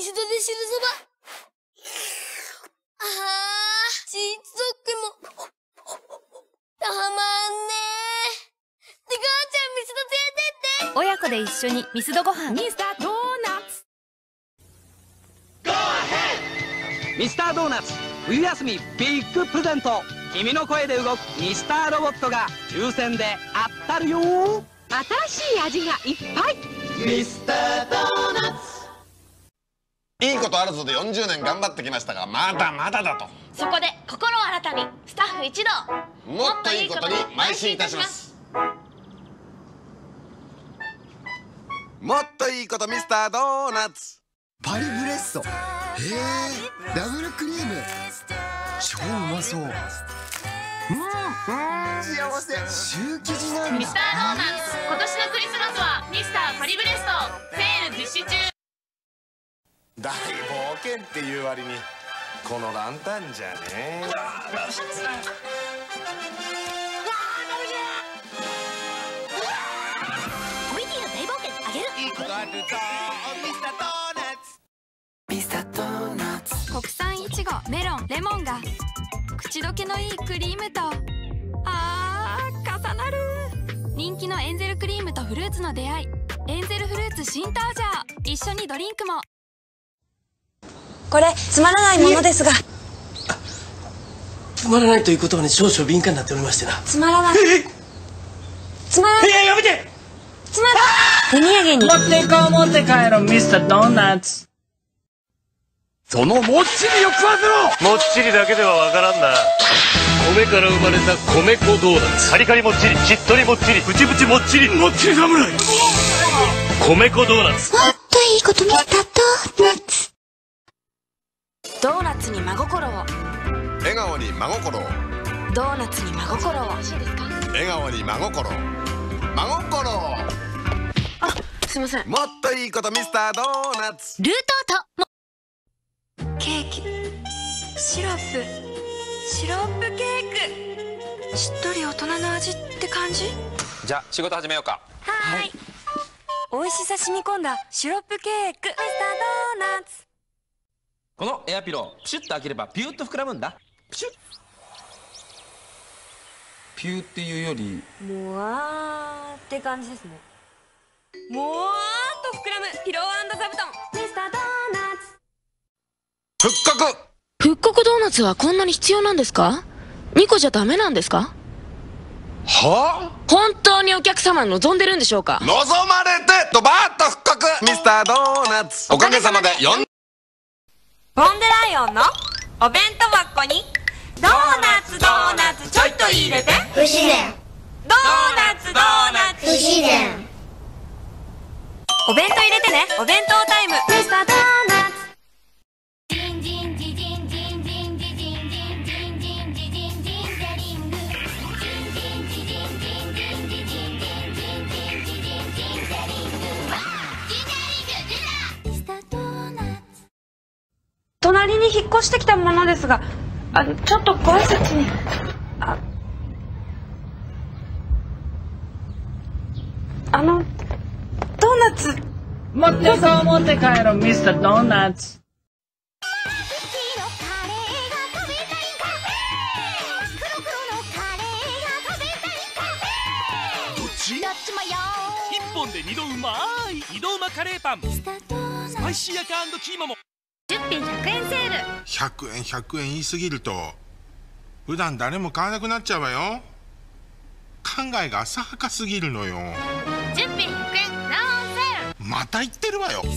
ミスドで汁そば。チーズドッグもたまんねえ。で、母ちゃんミスド連れてって。 親子で一緒にミスドご飯。ミスタードーナツ。 ミスタードーナツ冬休みビッグプレゼント。君の声で動くミスターロボットが抽選で当たるよ。 新しい味がいっぱい。 ミスタードーナツ。いいことあるぞで40年頑張ってきましたが、まだまだだと。 そこで心を新たにスタッフ一同、 もっといいことに邁進いたします。もっといいことミスタードーナツ。 パリブレッソ、へえ、ダブルクリーム、超うまそう。幸せ。シュー生地なんだ。 ミスタードーナツ、今年のクリスマスはミスターパリブレストセール実施中。 大冒険っていう割にこのランタンじゃね。 トイティーの大冒険あげる。 いいことあるぞミスタードーナツ。 ミスタードーナツ。 国産いちご、メロン、レモンが口どけのいいクリームと重なる。人気のエンゼルクリームとフルーツの出会い、エンゼルフルーツ新登場。一緒にドリンクも。 これつまらないものですが。 つまらないという言葉に少々敏感になっておりましてな。 つまらない。つまらない。 やめて。 つまらない。手土産に持ってこう持って帰ろうミスタードーナツ。 そのもっちりを食わせろ。 もっちりだけではわからんな。米から生まれた米粉ドーナツ。カリカリもっちり、しっとりもっちり、プチプチもっちり、もっちり侍。米粉ドーナツ。 もっといいことミスタードーナツ。 ドーナツに真心を。 笑顔に真心を。 ドーナツに真心を。 笑顔に真心を。真心を。 あ、すいません。 もっといいことミスタードーナツ。 ルートート。 ケーキ、シロップケーキ。しっとり大人の味って感じ。 じゃあ仕事始めようか。 はい。美味しさ染み込んだシロップケーキミスタードーナツ。 このエアピロー、プシュッと開ければピュッと膨らむんだ。プシュッ。ピューっていうよりもわーって感じですね。もわーっと膨らむピロー&座布団ミスタードーナツ。 復刻。 復刻ドーナツはこんなに必要なんですか？2個じゃダメなんですか？ はあ？ 本当にお客様望んでるんでしょうか？ 望まれてドバーッと復刻ミスタードーナツ。おかげさまで4。 ボンデライオンのお弁当箱にドーナツちょいと入れて不自然。 ドーナツ不自然。 お弁当入れてね。お弁当タイムミスタードーナツ。隣に引っ越してきたものですが、ちょっとご挨拶に。ドーナツ。 持ってこう持って帰ろうミスタードーナツ。 1本で2度うまい2度うまカレーパン。スパイシー焼き&キーマも 10品100円セール。 100円言い過ぎると普段誰も買わなくなっちゃうわよ。考えが浅はかすぎるのよ。 10品100円なおセール。 また言ってるわよ。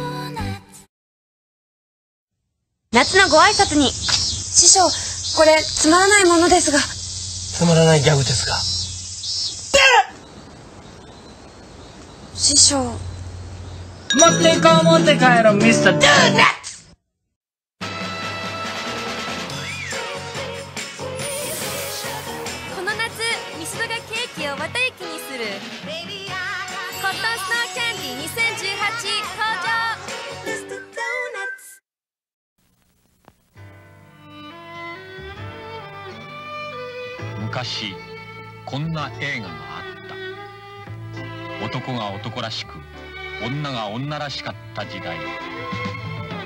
夏のご挨拶に。師匠、これつまらないものですが。 つまらないギャグですか？ 師匠。 持ってこう持って帰ろうミスタードーナツ。 この夏ミスドがケーキを綿雪にするコットンスノーキャンディー2018登場。ミスタードーナツ。昔こんな映画があった。男が男らしく女が女らしかった時代。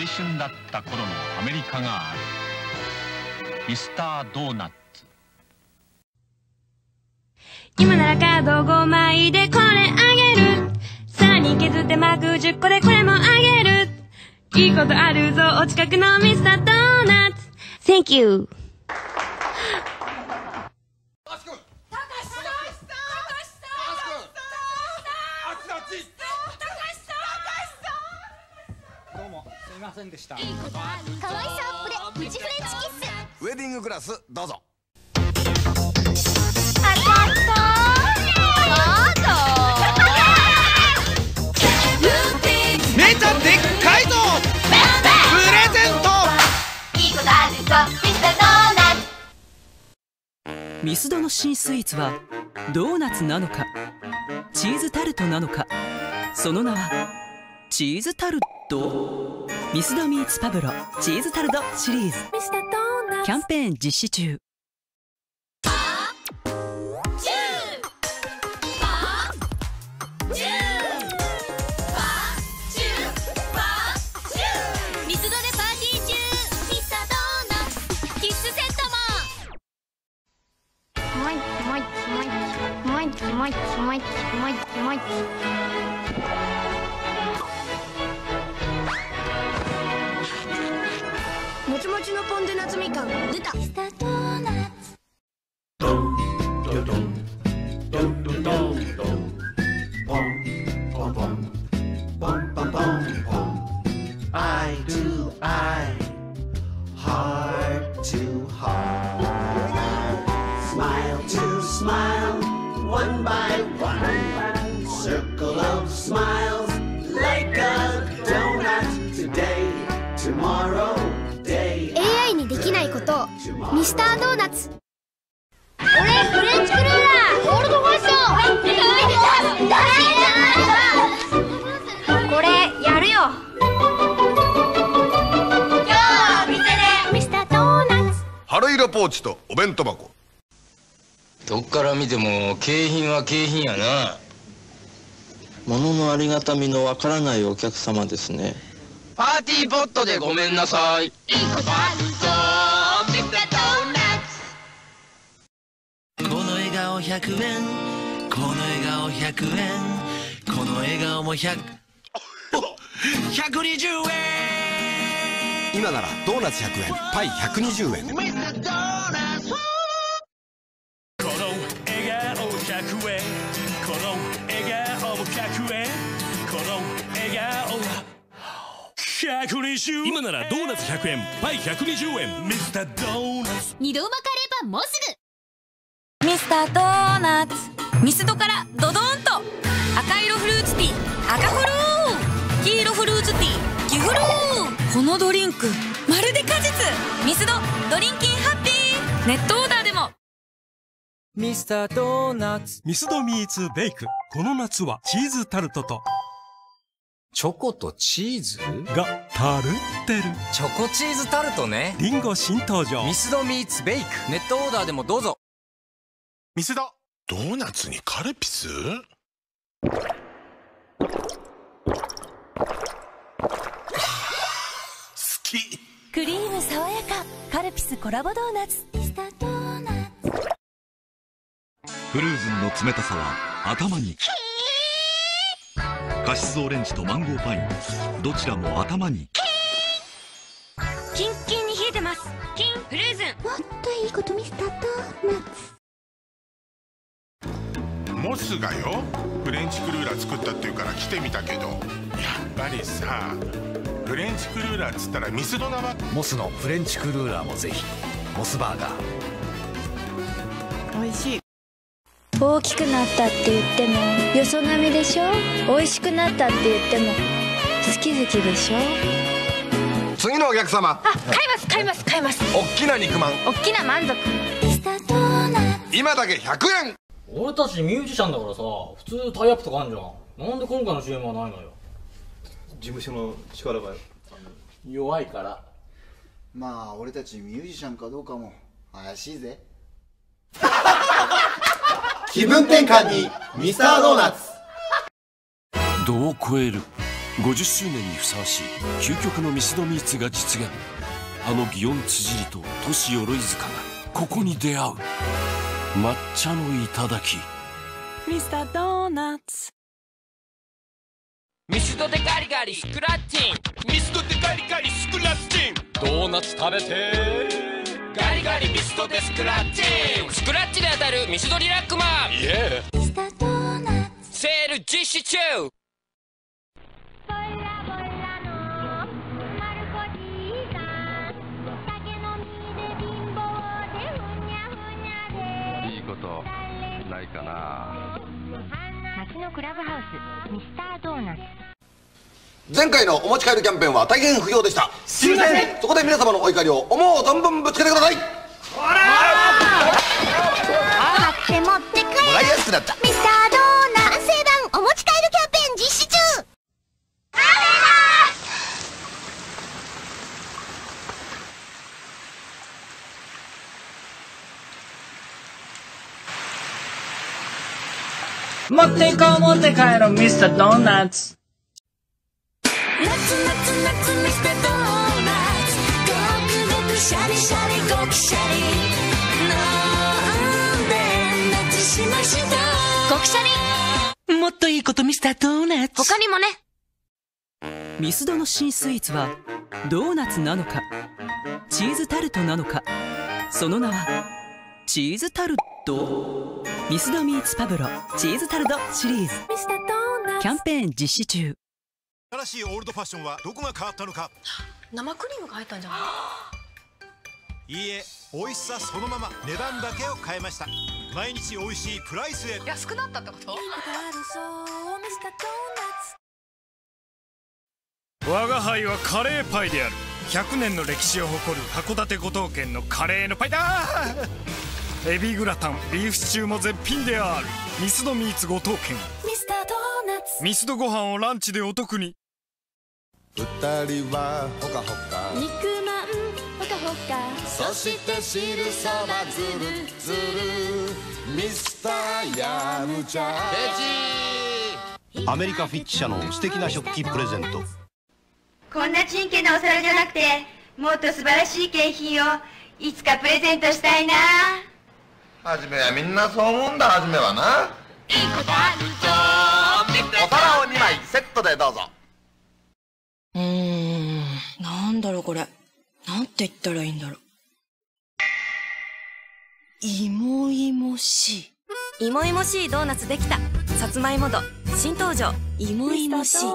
春だった頃のアメリカがある。ミスタードーナツ。 今ならカード5枚でこれあげる。さらに削ってマーク10個でこれもあげる。いいことあるぞお近くのミスタードーナツ。 Thank you。 どうもすみませんでした。 可愛さアップでプチフレンチキッス。 ウェディングクラスどうぞ。 めちゃでっかいぞプレゼント。 いいことあるぞミスタードーナツ。 ミスドの新スイーツはドーナツなのかチーズタルトなのか、その名はチーズタルト。ミスドミーツパブロチーズタルトシリーズキャンペーン実施中。 ミスドでパーティー中。ミスタードーナツキッズセットも。もいもいもいもいもいもいもいもい。 もちもちのポンデ夏みかん出た。 ミスタードーナツ。 Eye to eye, heart to heart, smile to smile, one by one, circle of smiles, like a donut, today, tomorrow, day. AI にできないことをミスタードーナツ。俺フレンチクルーラーゴールドファッション。これやるよ。 春色ポーチとお弁当箱。 どっから見ても景品は景品やな。 物のありがたみのわからないお客様ですね。 パーティーポットでごめんなさい。いいことあるぞミスタードーナツ。 この笑顔100円、この笑顔100円、この笑顔も120円。 今ならドーナツ100円、パイ120円。 この笑顔100円、この笑顔も100円、この笑顔120円。今ならドーナツ100円、パイ120円。ミスタードーナツ。 二度うまカレーパンもうすぐ。 ミスタードーナツ。ミスドからドドーンと赤色フルーツティー赤フルー、黄色フルーツティー黄フルー。このドリンクまるで果実。ミスドドリンキンハッピー。ネットオーダーでも。 ミスタードーナツ。ミスドミーツベイク。この夏はチーズタルトとチョコとチーズがタルってる。 チョコチーズタルトね。 リンゴ新登場。 ミスドミーツベイク。ネットオーダーでもどうぞ。 ミスドドーナツにカルピス。 クリーム爽やかカルピスコラボドーナツ。 フルーズンの冷たさは頭に、カシスオレンジとマンゴーパインどちらも頭に。 キンキンに冷えてます。キンフルーズン。 もっといいことミスタードーナツ。 モスがよフレンチクルーラー作ったっていうから来てみたけど、やっぱりさフレンチクルーラーっつったらミスドなわ。 モスのフレンチクルーラーもぜひ。モスバーガー。 美味しい。 大きくなったって言ってもよそ並みでしょ。美味しくなったって言っても好き好きでしょ。 次のお客様。 あ、買います。 おっきな肉まん、 おっきな満足。 今だけ100円。 俺たちミュージシャンだからさ、普通タイアップとかあんじゃん。なんで今回の CM はないのよ。 事務所の力が弱いから。 まあ俺たちミュージシャンかどうかも怪しいぜ。 気分転換にミスタードーナツ。 度を超える 50周年にふさわしい究極のミスドミーツが実現。あの祇園辻と都市鎧塚がここに出会う。抹茶の頂。 ミスタードーナツ。 ミスドでガリガリスクラッチン、ミスドでガリガリスクラッチン、ドーナツ食べてガリガリミスドでスクラッチン、スクラッチで当たるミスドリラックマン、イエーミスタードーナツセール実施中。 いいことないかな。 街のクラブハウスミスタードーナツ。 前回のお持ち帰りキャンペーンは大変不評でした。すいません。そこで皆様のお怒りを思う存分ぶつけてください。 買って持って帰る。 もらいやすくなった。 ミスタードーナツ完成版お持ち帰りキャンペーン実施中。 持っていこう持って帰ろうミスタードーナツ。 夏夏夏ミスタードーナツ。ごくごくシャリシャリごくシャリ。飲んで夏しました。ごくシャリ。 もっといいことミスタードーナツ。 他にもね。 ミスドの新スイーツはドーナツなのかチーズタルトなのか、その名はチーズタルト。ミスドミーツパブロチーズタルトシリーズキャンペーン実施中。 新しいオールドファッションはどこが変わったのか。 生クリームが入ったんじゃない？ いいえ、美味しさそのまま、値段だけを変えました。毎日美味しいプライスへ。 安くなったってこと？ 我が輩はカレーパイである。100年の歴史を誇る函館五島県のカレーのパイだ。エビグラタン、ビーフシチューも絶品である。ミスドミーツ五島県。 ミスタードーナツ。 ミスドご飯をランチでお得に。 二人はほかほか肉まんほかほか。 そして汁そばずるずるミスターヤムチャ。 アメリカフィッチ社の素敵な食器プレゼント。 こんなちんけなお皿じゃなくて、もっと素晴らしい景品をいつかプレゼントしたいな。 はじめはみんなそう思うんだ。はじめはな。いいことあるぞ。お皿を2枚セットでどうぞ。 なんだろうこれ。なんて言ったらいいんだろう。いもいもしい。いもいもしいドーナツできた。さつまいも度新登場。いもいもしい。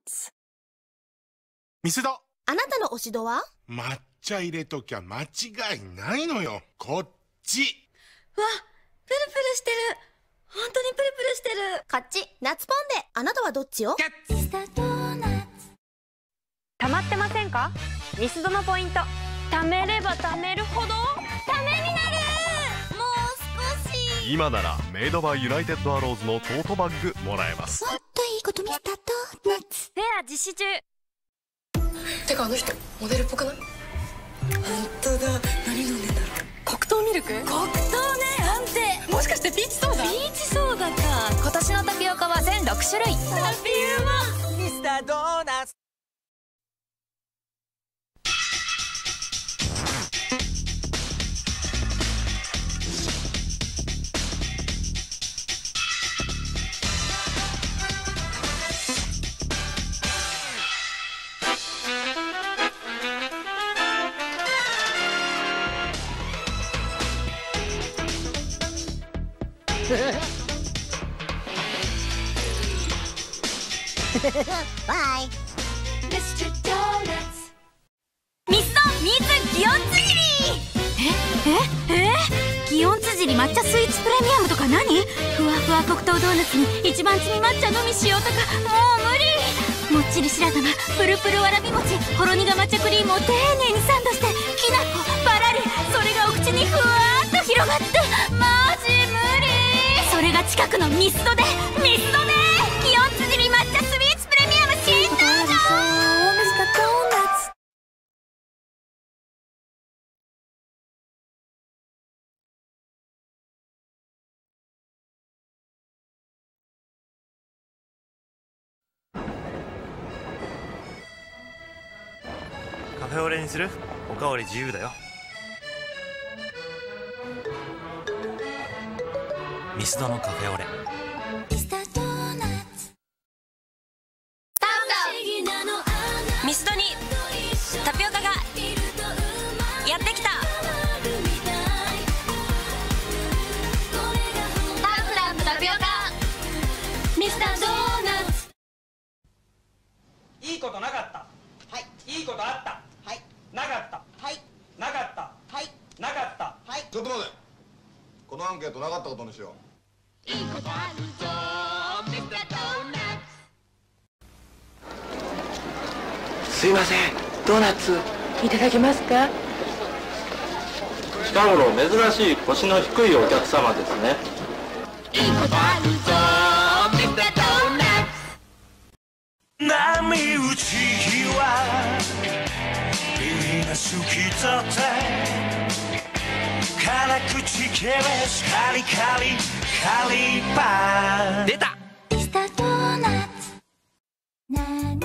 ミスド。 あなたの推し度は？ 抹茶入れときゃ間違いないのよ。こっち。 わ、プルプルしてる。本当にプルプルしてる。こっち、夏ポンで。あなたはどっちよ？ミスタードーナツ。 溜まってませんか？ミスドのポイント。貯めれば貯めるほどためになる。 もう少し。 今ならメイドバイユナイテッドアローズのトートバッグもらえます。 もっといいことミスタードーナツ。 フェア実施中。 てかあの人モデルっぽくない？本当だ。何飲んでんだろう。黒糖ミルク？黒糖ね、安定。もしかしてピーチソーダ？ピーチソーダか。今年のタピオカは全6種類。タピウマミスタードーナツ。 バイ。 ミスドミーツ祇園つじり。祇園つじり抹茶スイーツプレミアムとか何？ふわふわ黒糖ドーナツに一番摘み抹茶のみしようとか、もう無理。もっちり白玉、プルプルわらび餅、ほろ苦抹茶クリームを丁寧にサンドして、きな粉パラリ、それがお口にふわーっと広がって、マジ無理。それが近くのミスドで祇園つじり抹茶スイーツプレミアム新登場。 フェオレにする？おかわり自由だよ。ミスドのカフェオレ。 ミスドにタピオカがやってきた。タフランタピオカミスタードーナツ。 いいことなかった。はい。いいことあった。はい。なかった。はい。なかった。はい。なかった。はい。 ちょっと待て。このアンケートなかったことにしよう。いいことあるぞミスタードーナツ。 すいません、ドーナツいただけますか？ 近頃珍しい腰の低いお客様ですね。 いいことあるぞミスタードーナツ。 波打ち際君が好きだって辛口系列カリカリカリパン出た。 ミスタードーナツ。何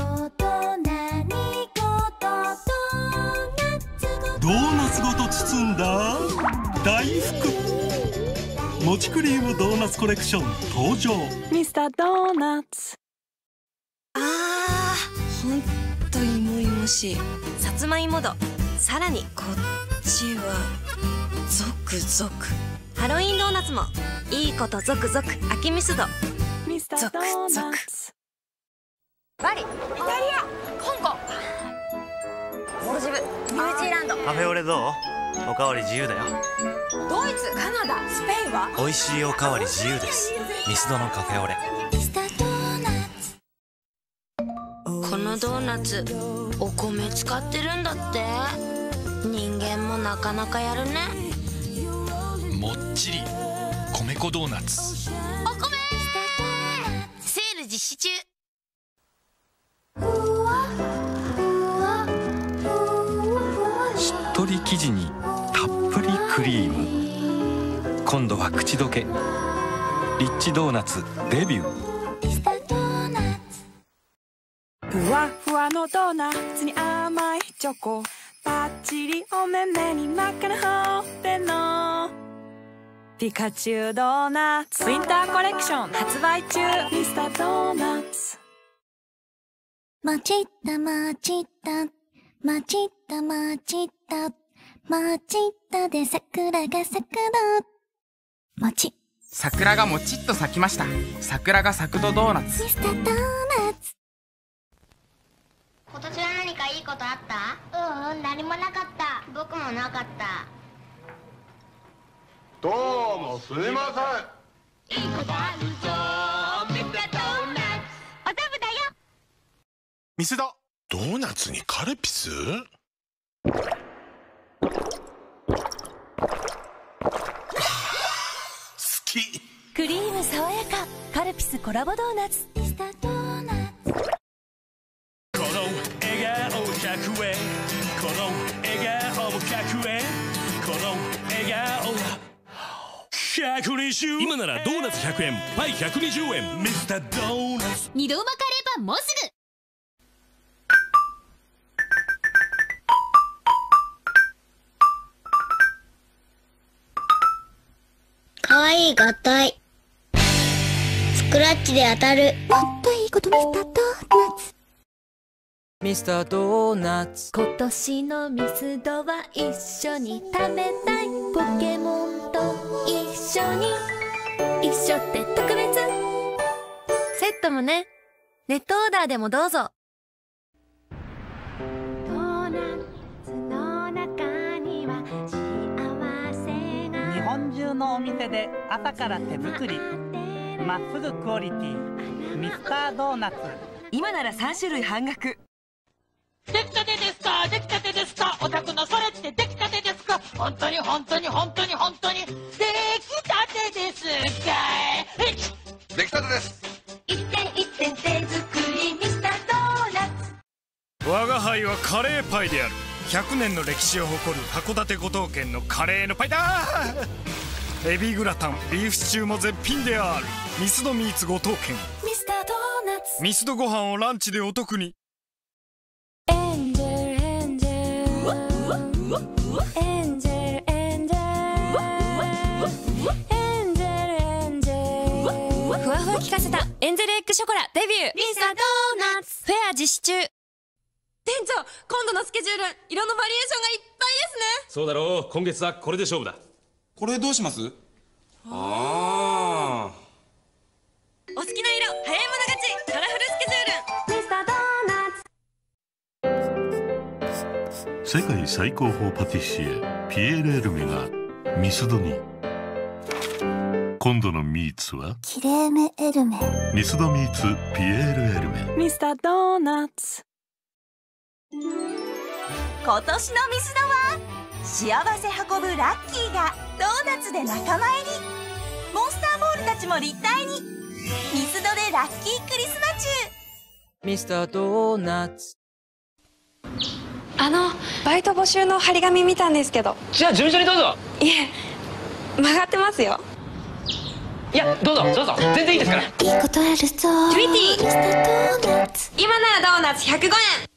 ドーナツごと包んだ大福。もちクリームドーナツコレクション登場。 ミスタードーナツ。 ほんと芋芋しいさつまいも度。さらにこっちはゾクゾク。ハロウィンドーナツもいいことゾクゾク秋ミスド。 ミスタードーナツ。 バリ、イタリア、香港、モルジブ、ニュージーランド。 カフェオレどう？おかわり自由だよ。 ドイツ、カナダ、スペインは美味しいおかわり自由です。ミスドのカフェオレ。 このドーナツお米使ってるんだって。人間もなかなかやるね。 もっちり米粉ドーナツ。 お米セール実施中。 しっとり生地にたっぷりクリーム。今度は口どけリッチドーナツデビュー。 ふわふわのドーナツに甘いチョコパッチリお目目に真っ赤なほっぺのピカチュウドーナツウィンターコレクション発売中。ミスタードーナツ。 まちったまちったまちったまちったまちったで桜が咲くのもち。 桜がもちっと咲きました。桜が咲くとドーナツ。 ミスタードーナツ。 今年は何かいいことあった？何もなかった。僕もなかった。 どうもすいません。いいことあるぞミスタードーナツ。 おダブだよ。 ミスド。ドーナツにカルピス？ クリーム爽やかカルピスコラボドーナツ。ミスタードーナツ。 この笑顔100円。この笑顔100円。この笑顔120。今ならドーナツ100円パイ120円。ミスタードーナツ。 二度うまカレーパンもうすぐ。 かわいい合体。スクラッチで当たる。もっといいことミスタードーナツ。 ミスタードーナツ。今年のミスドは一緒に食べたい。ポケモンと一緒に。一緒って特別。セットもね。ネットオーダーでもどうぞ。ドーナツの中には幸せが。 日本中のお店で朝から手作り。まっすぐクオリティ。ミスタードーナツ。 今なら3種類半額。 出来たてですか？出来たてですか？お宅のそれって出来たてですか？本当に本当に本当に本当に出来たてですかい？ 出来たてです。 一点一点手作りミスタードーナツ。 我が輩はカレーパイである。100年の歴史を誇る函館五島県のカレーのパイだ。エビグラタンビーフシチューも絶品である。ミスドミーツ五島県。 ミスタードーナツ。 ミスドご飯をランチでお得に。 エンジェルエンかせたエンゼルエッグショコラデビュー。ミスタードーナツフェア実施中。 店長、今度のスケジュール色のバリエーションがいっぱいですね。 そうだろう、今月はこれで勝負だ。 これどうします？ああ、 お好きな色早い者勝ち、カラフルスケジュール。ミスタードーナツ。 世界最高峰パティシエピエール・エルメがミスドに。今度のミーツはキレーメエルメ。 ミスドミーツピエール・エルメ。 ミスタードーナツ。 今年のミスドは幸せ運ぶラッキーがドーナツで仲間入り。モンスターボールたちも立体に。ミスドでラッキークリスマ中。 ミスタードーナツ。 バイト募集の張り紙見たんですけど。 じゃあ事務所にどうぞ。 いえ、曲がってますよ。 いや、どうぞどうぞ、全然いいですから。 いいことあるぞ。 トゥイティー。今ならドーナツ105円。